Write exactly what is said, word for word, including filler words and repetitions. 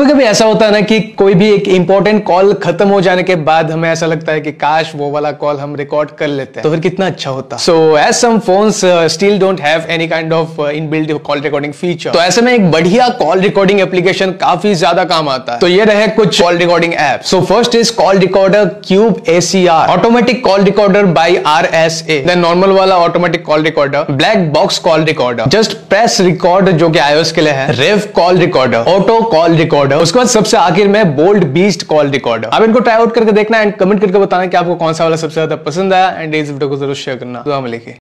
कभी कभी ऐसा होता है ना कि कोई भी एक इंपॉर्टेंट कॉल खत्म हो जाने के बाद हमें ऐसा लगता है कि काश वो वाला कॉल हम रिकॉर्ड कर लेते हैं तो फिर कितना अच्छा होता। So as some phones still don't have any kind of inbuilt call recording feature, तो ऐसे में एक बढ़िया कॉल रिकॉर्डिंग एप्लीकेशन काफी ज्यादा काम आता है। तो ये रहे कुछ call recording app. So first is call recorder Cube A C R, automatic call recorder by R S A. Then normal वाला automatic call recorder, black box call recorder, just press record जो कि iOS के लिए है, Rev call recorder, auto call recorder, उसके बाद सबसे आखिर में बोल्ड बीस्ट कॉल रिकॉर्डर। अब इनको ट्राई आउट करके देखना एंड कमेंट करके बताना कि आपको कौन सा वाला सबसे ज्यादा पसंद आया एंड इस वीडियो को जरूर शेयर करना। दुआ में लिखिए।